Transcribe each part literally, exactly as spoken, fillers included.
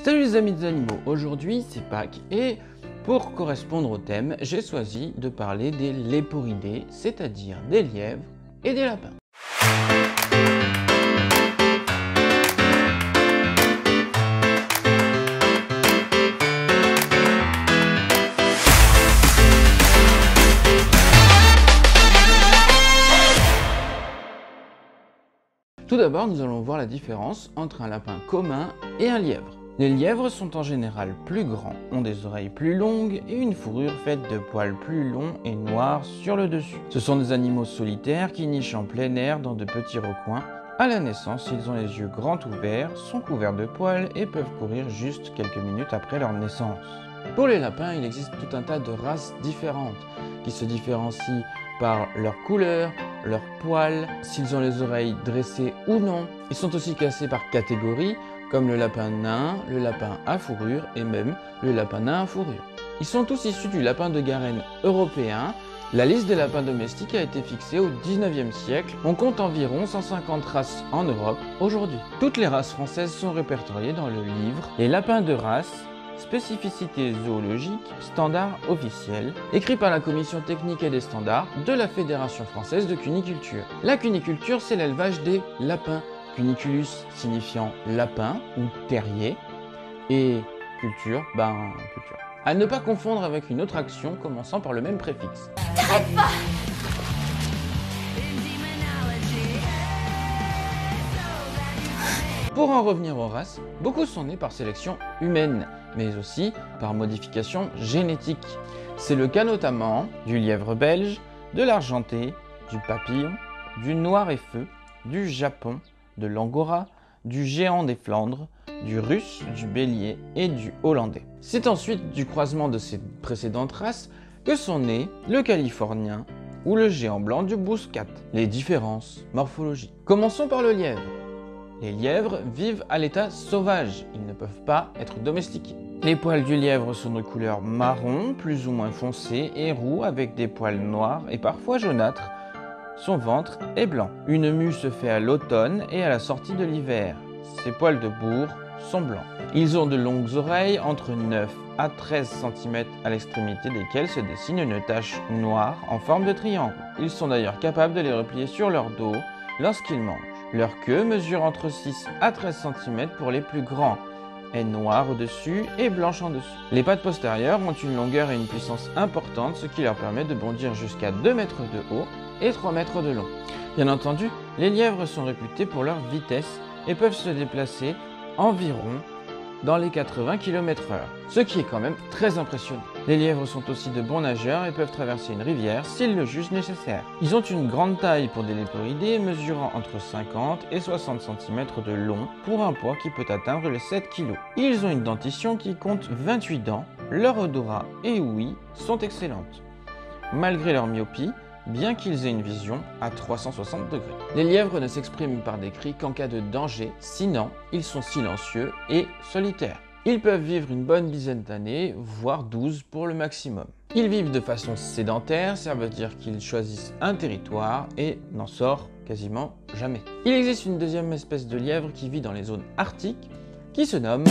Salut les amis des animaux, aujourd'hui c'est Pâques et pour correspondre au thème, j'ai choisi de parler des léporidés, c'est-à-dire des lièvres et des lapins. Tout d'abord, nous allons voir la différence entre un lapin commun et un lièvre. Les lièvres sont en général plus grands, ont des oreilles plus longues et une fourrure faite de poils plus longs et noirs sur le dessus. Ce sont des animaux solitaires qui nichent en plein air dans de petits recoins. À la naissance, ils ont les yeux grands ouverts, sont couverts de poils et peuvent courir juste quelques minutes après leur naissance. Pour les lapins, il existe tout un tas de races différentes qui se différencient par leur couleur, leurs poils, s'ils ont les oreilles dressées ou non. Ils sont aussi classés par catégorie, comme le lapin nain, le lapin à fourrure et même le lapin nain à fourrure. Ils sont tous issus du lapin de Garenne européen. La liste des lapins domestiques a été fixée au dix-neuvième siècle. On compte environ cent cinquante races en Europe aujourd'hui. Toutes les races françaises sont répertoriées dans le livre « Les lapins de race ». Spécificité zoologique, standard officiel, écrit par la Commission technique et des standards de la Fédération française de cuniculture. La cuniculture, c'est l'élevage des lapins. Cuniculus signifiant lapin ou terrier, et culture, ben culture. À ne pas confondre avec une autre action commençant par le même préfixe. T'arrêtes pas! Pour en revenir aux races, beaucoup sont nés par sélection humaine, mais aussi par modification génétique. C'est le cas notamment du lièvre belge, de l'argenté, du papillon, du noir et feu, du japon, de l'angora, du géant des Flandres, du russe, du bélier et du hollandais. C'est ensuite du croisement de ces précédentes races que sont nés le californien ou le géant blanc du bouscat. Les différences morphologiques. Commençons par le lièvre. Les lièvres vivent à l'état sauvage, ils ne peuvent pas être domestiqués. Les poils du lièvre sont de couleur marron, plus ou moins foncé et roux avec des poils noirs et parfois jaunâtres. Son ventre est blanc. Une mue se fait à l'automne et à la sortie de l'hiver. Ses poils de bourre sont blancs. Ils ont de longues oreilles, entre neuf à treize centimètres à l'extrémité desquelles se dessine une tache noire en forme de triangle. Ils sont d'ailleurs capables de les replier sur leur dos lorsqu'ils mangent. Leur queue mesure entre six à treize centimètres pour les plus grands, est noire au-dessus et blanche en dessous. Les pattes postérieures ont une longueur et une puissance importante, ce qui leur permet de bondir jusqu'à deux mètres de haut et trois mètres de long. Bien entendu, les lièvres sont réputés pour leur vitesse et peuvent se déplacer environ dans les quatre-vingts kilomètres heure, ce qui est quand même très impressionnant. Les lièvres sont aussi de bons nageurs et peuvent traverser une rivière s'ils le jugent nécessaire. Ils ont une grande taille pour des léporidés, mesurant entre cinquante et soixante centimètres de long pour un poids qui peut atteindre les sept kilos. Ils ont une dentition qui compte vingt-huit dents, leur odorat et ouïe sont excellentes. Malgré leur myopie, bien qu'ils aient une vision à trois cent soixante degrés. Les lièvres ne s'expriment par des cris qu'en cas de danger, sinon ils sont silencieux et solitaires. Ils peuvent vivre une bonne dizaine d'années, voire douze pour le maximum. Ils vivent de façon sédentaire, ça veut dire qu'ils choisissent un territoire et n'en sortent quasiment jamais. Il existe une deuxième espèce de lièvre qui vit dans les zones arctiques, qui se nomme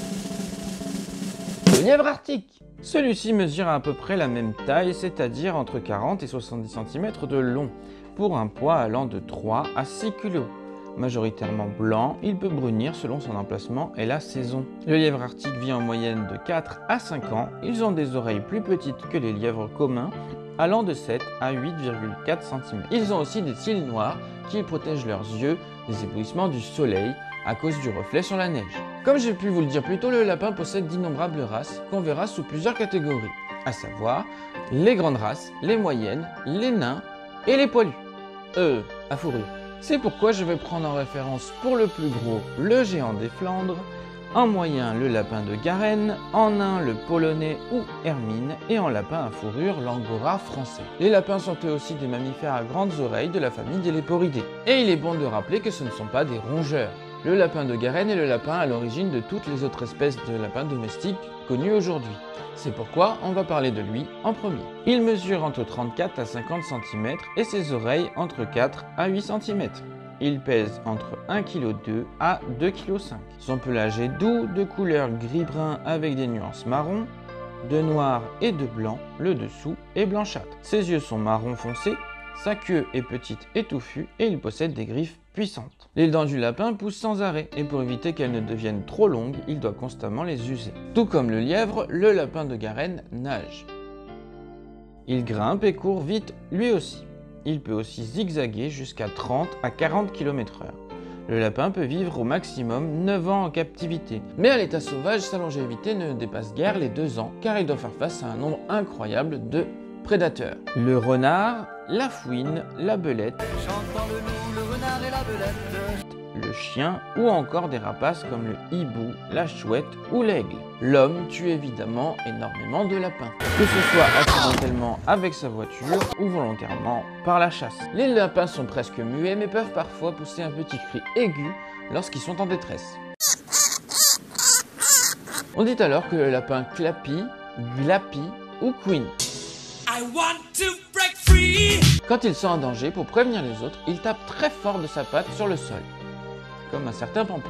le lièvre arctique. Celui-ci mesure à peu près la même taille, c'est-à-dire entre quarante et soixante-dix centimètres de long, pour un poids allant de trois à six kilos. Majoritairement blanc, il peut brunir selon son emplacement et la saison. Le lièvre arctique vit en moyenne de quatre à cinq ans. Ils ont des oreilles plus petites que les lièvres communs, allant de sept à huit virgule quatre centimètres. Ils ont aussi des cils noirs qui protègent leurs yeux des éblouissements du soleil à cause du reflet sur la neige. Comme j'ai pu vous le dire plus tôt, le lapin possède d'innombrables races qu'on verra sous plusieurs catégories, à savoir les grandes races, les moyennes, les nains et les poilus. Euh, à fourrure. C'est pourquoi je vais prendre en référence pour le plus gros le géant des Flandres, en moyen le lapin de Garenne, en nain le polonais ou hermine et en lapin à fourrure l'angora français. Les lapins sont eux aussi des mammifères à grandes oreilles de la famille des léporidés. Et il est bon de rappeler que ce ne sont pas des rongeurs. Le lapin de Garenne est le lapin à l'origine de toutes les autres espèces de lapins domestiques connues aujourd'hui. C'est pourquoi on va parler de lui en premier. Il mesure entre trente-quatre à cinquante centimètres et ses oreilles entre quatre à huit centimètres. Il pèse entre un virgule deux kilos à deux virgule cinq kilos. Son pelage est doux, de couleur gris-brun avec des nuances marron, de noir et de blanc, le dessous est blanchâtre. Ses yeux sont marron foncé, sa queue est petite et touffue et il possède des griffes puissantes. Les dents du lapin poussent sans arrêt et pour éviter qu'elles ne deviennent trop longues, il doit constamment les user. Tout comme le lièvre, le lapin de Garenne nage. Il grimpe et court vite lui aussi. Il peut aussi zigzaguer jusqu'à trente à quarante kilomètres heure. Le lapin peut vivre au maximum neuf ans en captivité. Mais à l'état sauvage, sa longévité ne dépasse guère les deux ans car il doit faire face à un nombre incroyable de prédateurs. Le renard, la fouine, la belette, le loup, le renard et la belette, le chien ou encore des rapaces comme le hibou, la chouette ou l'aigle. L'homme tue évidemment énormément de lapins, que ce soit accidentellement avec sa voiture ou volontairement par la chasse. Les lapins sont presque muets mais peuvent parfois pousser un petit cri aigu lorsqu'ils sont en détresse. On dit alors que le lapin clapit, glapit ou couine. I want to break free. Quand il sent un danger, pour prévenir les autres, il tape très fort de sa patte sur le sol, comme un certain Pampan.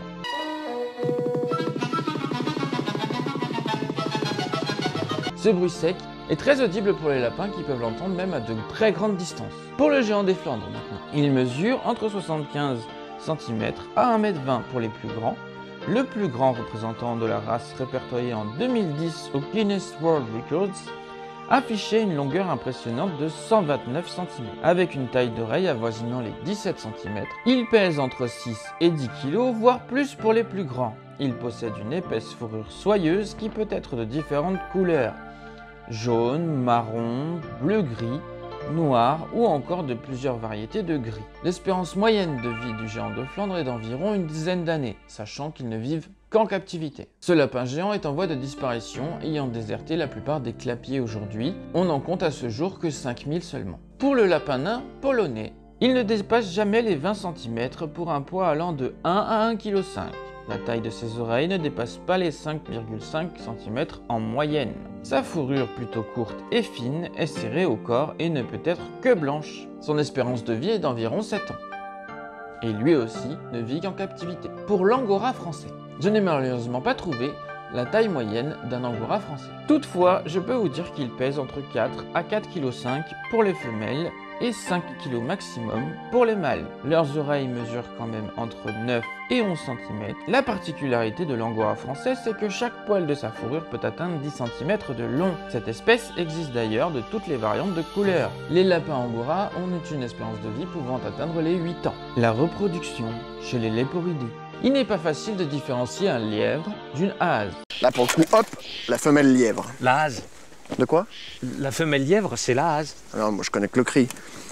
Ce bruit sec est très audible pour les lapins qui peuvent l'entendre même à de très grandes distances. Pour le géant des Flandres maintenant, il mesure entre soixante-quinze centimètres à un mètre vingt pour les plus grands. Le plus grand représentant de la race répertorié en deux mille dix au Guinness World Records affichait une longueur impressionnante de cent vingt-neuf centimètres. Avec une taille d'oreille avoisinant les dix-sept centimètres, il pèse entre six et dix kilos, voire plus pour les plus grands. Il possède une épaisse fourrure soyeuse qui peut être de différentes couleurs, jaune, marron, bleu-gris, noir ou encore de plusieurs variétés de gris. L'espérance moyenne de vie du géant de Flandre est d'environ une dizaine d'années, sachant qu'ils ne vivent qu'en captivité. Ce lapin géant est en voie de disparition, ayant déserté la plupart des clapiers aujourd'hui. On n'en compte à ce jour que cinq mille seulement. Pour le lapin nain polonais, il ne dépasse jamais les vingt centimètres pour un poids allant de un à un virgule cinq kilos. La taille de ses oreilles ne dépasse pas les cinq virgule cinq centimètres en moyenne. Sa fourrure plutôt courte et fine est serrée au corps et ne peut être que blanche. Son espérance de vie est d'environ sept ans. Et lui aussi ne vit qu'en captivité. Pour l'angora français, je n'ai malheureusement pas trouvé la taille moyenne d'un angora français. Toutefois, je peux vous dire qu'il pèse entre quatre à quatre virgule cinq kilos pour les femelles et cinq kilos maximum pour les mâles. Leurs oreilles mesurent quand même entre neuf et onze centimètres. La particularité de l'angora français, c'est que chaque poil de sa fourrure peut atteindre dix centimètres de long. Cette espèce existe d'ailleurs de toutes les variantes de couleurs. Les lapins angora ont une espérance de vie pouvant atteindre les huit ans. La reproduction chez les léporidés. Il n'est pas facile de différencier un lièvre d'une hase. Là pour le coup, hop, la femelle lièvre. La hase. De quoi? La femelle lièvre, c'est la hase. Alors moi je connais que le cri.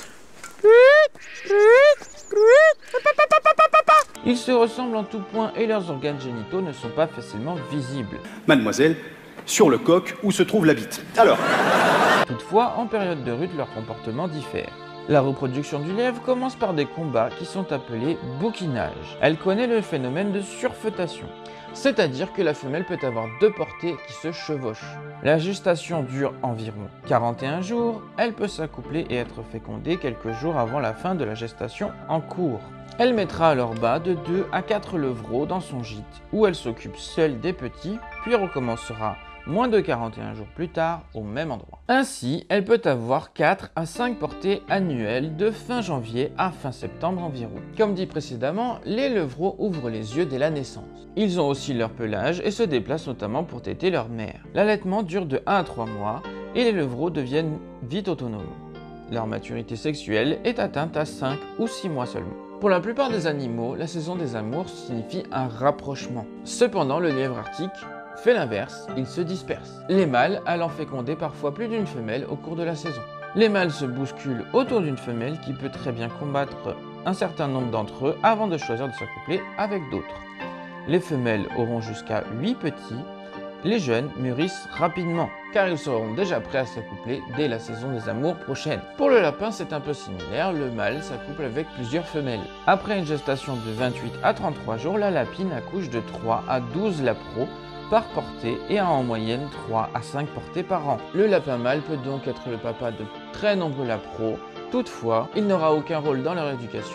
Ils se ressemblent en tout point et leurs organes génitaux ne sont pas facilement visibles. Mademoiselle, sur le coq, où se trouve la bite? Alors. Toutefois, en période de rut, leur comportement diffère. La reproduction du lièvre commence par des combats qui sont appelés bouquinage. Elle connaît le phénomène de surfeutation, c'est-à-dire que la femelle peut avoir deux portées qui se chevauchent. La gestation dure environ quarante et un jours, elle peut s'accoupler et être fécondée quelques jours avant la fin de la gestation en cours. Elle mettra alors bas de deux à quatre levreaux dans son gîte, où elle s'occupe seule des petits, puis recommencera moins de quarante et un jours plus tard au même endroit. Ainsi, elle peut avoir quatre à cinq portées annuelles de fin janvier à fin septembre environ. Comme dit précédemment, les levreaux ouvrent les yeux dès la naissance. Ils ont aussi leur pelage et se déplacent notamment pour téter leur mère. L'allaitement dure de un à trois mois et les levreaux deviennent vite autonomes. Leur maturité sexuelle est atteinte à cinq ou six mois seulement. Pour la plupart des animaux, la saison des amours signifie un rapprochement. Cependant, le lièvre arctique fait l'inverse, il se disperse. Les mâles allant féconder parfois plus d'une femelle au cours de la saison. Les mâles se bousculent autour d'une femelle qui peut très bien combattre un certain nombre d'entre eux avant de choisir de s'accoupler avec d'autres. Les femelles auront jusqu'à huit petits. Les jeunes mûrissent rapidement, car ils seront déjà prêts à s'accoupler dès la saison des amours prochaine. Pour le lapin, c'est un peu similaire, le mâle s'accouple avec plusieurs femelles. Après une gestation de vingt-huit à trente-trois jours, la lapine accouche de trois à douze lapros par portée et a en moyenne trois à cinq portées par an. Le lapin mâle peut donc être le papa de très nombreux lapros. Toutefois, il n'aura aucun rôle dans leur éducation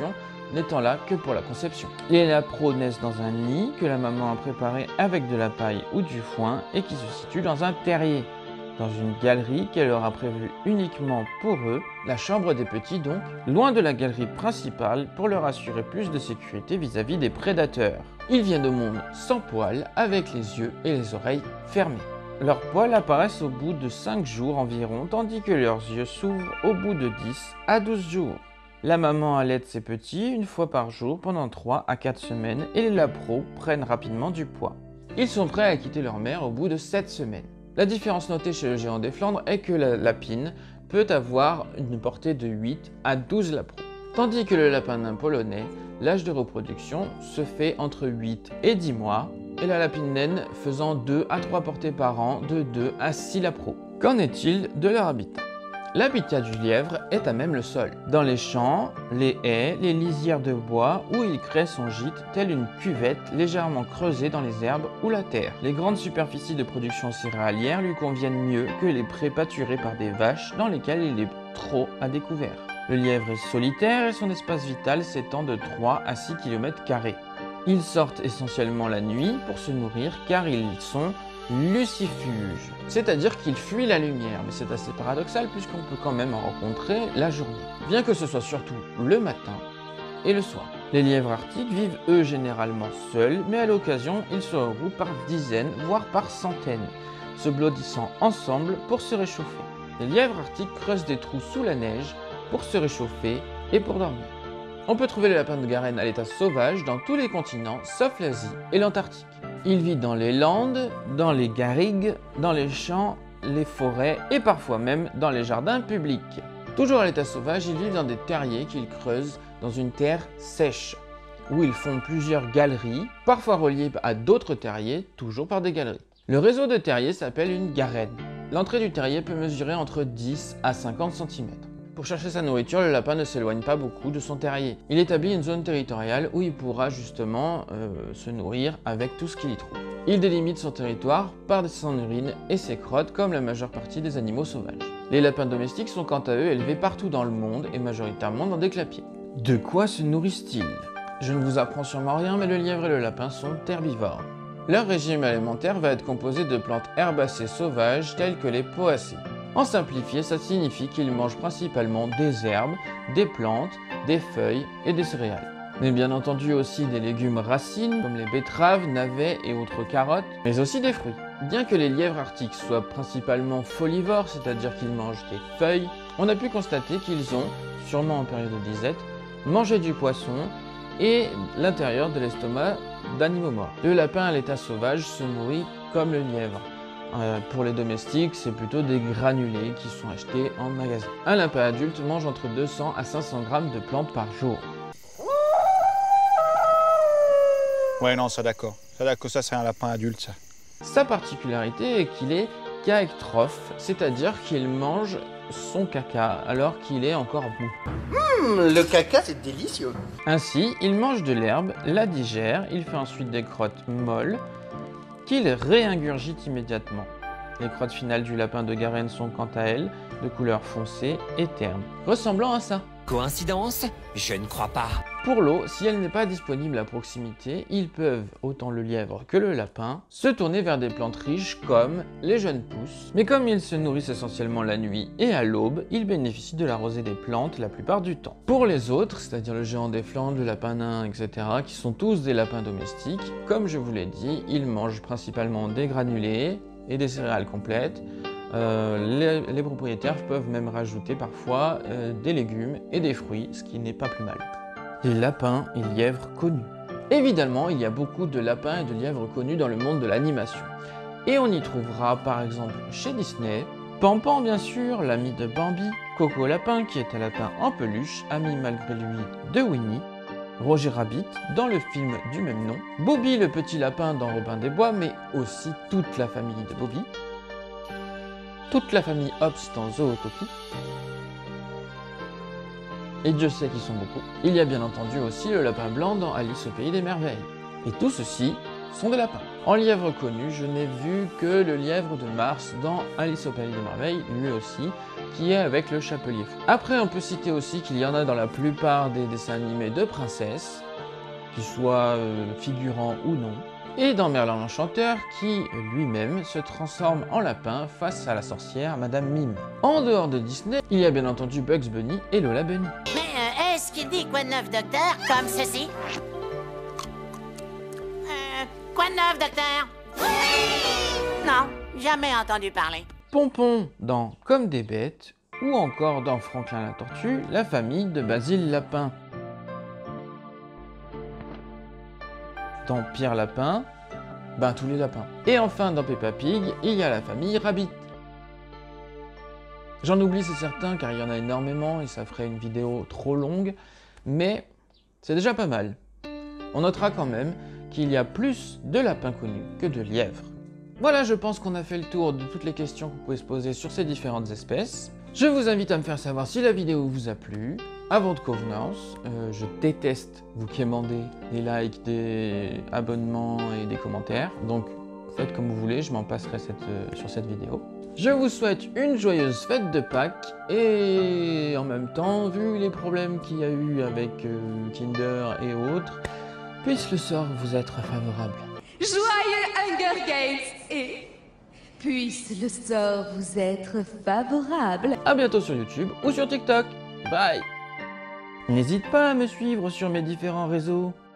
n'étant là que pour la conception. Les lapros naissent dans un nid que la maman a préparé avec de la paille ou du foin et qui se situe dans un terrier, dans une galerie qu'elle aura prévue uniquement pour eux, la chambre des petits donc, loin de la galerie principale pour leur assurer plus de sécurité vis-à-vis des prédateurs. Ils viennent au monde sans poils, avec les yeux et les oreilles fermés. Leurs poils apparaissent au bout de cinq jours environ, tandis que leurs yeux s'ouvrent au bout de dix à douze jours. La maman allaite ses petits une fois par jour pendant trois à quatre semaines et les lapros prennent rapidement du poids. Ils sont prêts à quitter leur mère au bout de sept semaines. La différence notée chez le géant des Flandres est que la lapine peut avoir une portée de huit à douze lapros. Tandis que le lapin nain polonais, l'âge de reproduction se fait entre huit et dix mois, et la lapine naine faisant deux à trois portées par an de deux à six lapros. Qu'en est-il de leur habitat? L'habitat du lièvre est à même le sol, dans les champs, les haies, les lisières de bois où il crée son gîte, telle une cuvette légèrement creusée dans les herbes ou la terre. Les grandes superficies de production céréalière lui conviennent mieux que les prés pâturés par des vaches dans lesquels il est trop à découvert. Le lièvre est solitaire et son espace vital s'étend de trois à six kilomètres carrés. Ils sortent essentiellement la nuit pour se nourrir car ils sont lucifuges, c'est-à-dire qu'ils fuient la lumière, mais c'est assez paradoxal puisqu'on peut quand même en rencontrer la journée, bien que ce soit surtout le matin et le soir. Les lièvres arctiques vivent eux généralement seuls, mais à l'occasion ils se regroupent par dizaines, voire par centaines, se blottissant ensemble pour se réchauffer. Les lièvres arctiques creusent des trous sous la neige pour se réchauffer et pour dormir. On peut trouver le lapin de Garenne à l'état sauvage dans tous les continents, sauf l'Asie et l'Antarctique. Il vit dans les landes, dans les garrigues, dans les champs, les forêts et parfois même dans les jardins publics. Toujours à l'état sauvage, ils vivent dans des terriers qu'ils creusent dans une terre sèche, où ils font plusieurs galeries, parfois reliées à d'autres terriers, toujours par des galeries. Le réseau de terriers s'appelle une garenne. L'entrée du terrier peut mesurer entre dix à cinquante centimètres. Pour chercher sa nourriture, le lapin ne s'éloigne pas beaucoup de son terrier. Il établit une zone territoriale où il pourra justement euh, se nourrir avec tout ce qu'il y trouve. Il délimite son territoire par son urine et ses crottes comme la majeure partie des animaux sauvages. Les lapins domestiques sont quant à eux élevés partout dans le monde et majoritairement dans des clapiers. De quoi se nourrissent-ils? Je ne vous apprends sûrement rien, mais le lièvre et le lapin sont herbivores. Leur régime alimentaire va être composé de plantes herbacées sauvages telles que les poacées. En simplifié, ça signifie qu'ils mangent principalement des herbes, des plantes, des feuilles et des céréales. Mais bien entendu aussi des légumes racines comme les betteraves, navets et autres carottes, mais aussi des fruits. Bien que les lièvres arctiques soient principalement folivores, c'est-à-dire qu'ils mangent des feuilles, on a pu constater qu'ils ont, sûrement en période de disette, mangé du poisson et l'intérieur de l'estomac d'animaux morts. Le lapin à l'état sauvage se nourrit comme le lièvre. Euh, pour les domestiques, c'est plutôt des granulés qui sont achetés en magasin. Un lapin adulte mange entre deux cents à cinq cents grammes de plantes par jour. Ouais, non, ça d'accord. Ça d'accord, ça c'est un lapin adulte, ça. Sa particularité est qu'il est caectrophe, c'est-à-dire qu'il mange son caca alors qu'il est encore mou. Mmh, le caca, c'est délicieux. Ainsi, il mange de l'herbe, la digère, il fait ensuite des crottes molles, qu'il réingurgite immédiatement. Les crottes finales du lapin de Garenne sont quant à elles de couleur foncée et terne, ressemblant à ça. Coïncidence? Je ne crois pas. Pour l'eau, si elle n'est pas disponible à proximité, ils peuvent, autant le lièvre que le lapin, se tourner vers des plantes riches comme les jeunes pousses. Mais comme ils se nourrissent essentiellement la nuit et à l'aube, ils bénéficient de la rosée des plantes la plupart du temps. Pour les autres, c'est-à-dire le géant des Flandres, le lapin nain, et cetera, qui sont tous des lapins domestiques, comme je vous l'ai dit, ils mangent principalement des granulés et des céréales complètes. Euh, les, les propriétaires peuvent même rajouter parfois euh, des légumes et des fruits, ce qui n'est pas plus mal. Les lapins et lièvres connus. Évidemment, il y a beaucoup de lapins et de lièvres connus dans le monde de l'animation. Et on y trouvera par exemple chez Disney, Pan-Pan bien sûr, l'ami de Bambi, Coco Lapin qui est un lapin en peluche, ami malgré lui de Winnie, Roger Rabbit dans le film du même nom, Bobby le petit lapin dans Robin des Bois, mais aussi toute la famille de Bobby, toute la famille Hobbs dans Zootopie, et Dieu sait qu'ils sont beaucoup. Il y a bien entendu aussi le lapin blanc dans Alice au pays des merveilles. Et tous ceux-ci sont des lapins. En lièvre connu, je n'ai vu que le lièvre de Mars dans Alice au Pays des Merveilles, lui aussi, qui est avec le chapelier fou. Après, on peut citer aussi qu'il y en a dans la plupart des dessins animés de princesses, qu'ils soient euh, figurants ou non, et dans Merlin l'Enchanteur, qui lui-même se transforme en lapin face à la sorcière Madame Mime. En dehors de Disney, il y a bien entendu Bugs Bunny et Lola Bunny. Mais euh, est-ce qu'il dit quoi de neuf, docteur, comme ceci? Euh, quoi de neuf, docteur? Non, jamais entendu parler. Pompon dans Comme des bêtes, ou encore dans Franklin la tortue, la famille de Basile Lapin. Dans Pierre Lapin, ben tous les lapins. Et enfin dans Peppa Pig, il y a la famille Rabbit. J'en oublie, c'est certain, car il y en a énormément et ça ferait une vidéo trop longue, mais c'est déjà pas mal. On notera quand même qu'il y a plus de lapins connus que de lièvres. Voilà, je pense qu'on a fait le tour de toutes les questions que vous pouvez se poser sur ces différentes espèces. Je vous invite à me faire savoir si la vidéo vous a plu. À votre convenance, euh, je déteste vous quémander des likes, des abonnements et des commentaires. Donc faites comme vous voulez, je m'en passerai cette, euh, sur cette vidéo. Je vous souhaite une joyeuse fête de Pâques et en même temps, vu les problèmes qu'il y a eu avec euh, Kinder et autres, puisse le sort vous être favorable. Joyeux Hunger Games et puisse le sort vous être favorable. A bientôt sur YouTube ou sur TikTok. Bye. N'hésite pas à me suivre sur mes différents réseaux.